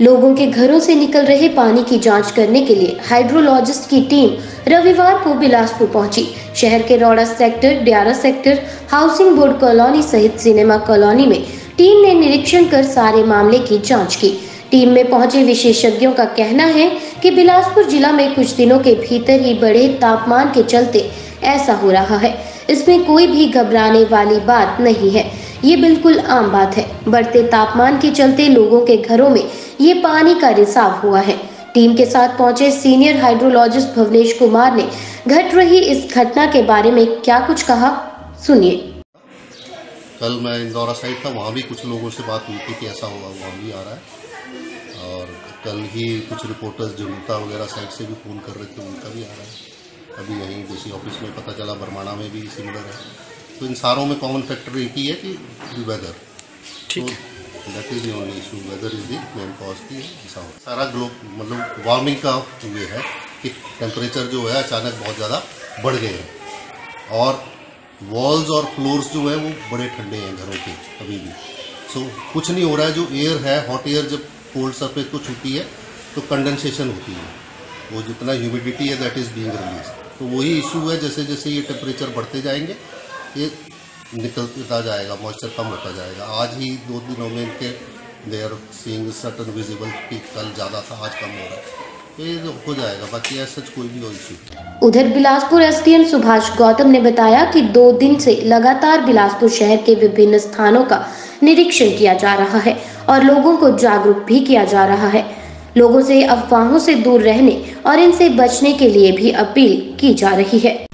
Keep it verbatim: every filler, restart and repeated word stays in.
लोगों के घरों से निकल रहे पानी की जांच करने के लिए हाइड्रोलॉजिस्ट की टीम रविवार को बिलासपुर पहुंची। शहर के Rauda sector, Diyara sector, housing board colony सहित सिनेमा कॉलोनी में टीम ने निरीक्षण कर सारे मामले की जांच की। टीम में पहुंचे विशेषज्ञों का कहना है कि बिलासपुर जिला में कुछ दिनों के भीतर ही बढ़े तापमान के चलते ऐसा हो रहा है। इसमें कोई भी घबराने वाली बात नहीं है, ये बिल्कुल आम बात है। बढ़ते तापमान के चलते लोगों के घरों में ये पानी का रिसाव हुआ है। टीम के साथ पहुंचे सीनियर हाइड्रोलॉजिस्ट भवनेश कुमार ने घट रही इस घटना के बारे में क्या कुछ कहा, सुनिए। कल मैं इंदौरा साइड था, वहाँ भी कुछ लोगों से बात हुई थी कि ऐसा हुआ वहाँ भी आ रहा है। और कल ही कुछ रिपोर्टर्स जमुता वगैरह साइड से भी फ़ोन कर रहे थे, उनका भी आ रहा है। अभी यहीं डीसी ऑफिस में पता चला बरमाणा में भी सिमिलर है। तो इन सारों में कॉमन फैक्टर एक ही है कि वेदर, ठीक है, that is the only issue. Weather is the main cause की ऐसा हो। सारा ग्लोब मतलब वार्मिंग का ये है कि टेम्परेचर जो है अचानक बहुत ज़्यादा बढ़ गए हैं और वॉल्स और फ्लोर्स जो है वो बड़े ठंडे हैं घरों के अभी भी। सो so, कुछ नहीं हो रहा है। जो एयर है, हॉट एयर जब कोल्ड सरफेस को छूती है तो कंडेंसेशन होती है, वो जितना ह्यूमिडिटी है दैट इज़ बीइंग रिलीज। तो वही इशू है, जैसे जैसे ये टेम्परेचर बढ़ते जाएंगे ये निकलता जाएगा, मॉइस्चर कम होता जाएगा। आज ही दो दिनों में इनके they are seeing certain visible कि कल ज़्यादा था, आज कम हो रहा है। ये हो जाएगा, बाकी ऐसा कोई भी और इशू। उधर बिलासपुर एसडीएम सुभाष गौतम ने बताया कि दो दिन से लगातार बिलासपुर शहर के विभिन्न स्थानों का निरीक्षण किया जा रहा है और लोगों को जागरूक भी किया जा रहा है। लोगों से अफवाहों से दूर रहने और इनसे बचने के लिए भी अपील की जा रही है।